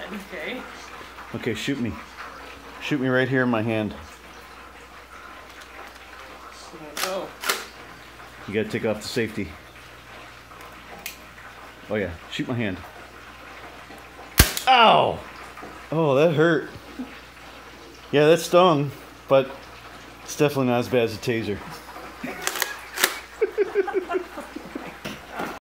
Okay. Okay, shoot me. Shoot me right here in my hand. Oh. You gotta take off the safety. Oh yeah, shoot my hand. Ow! Oh, that hurt. Yeah, that stung, but it's definitely not as bad as a taser.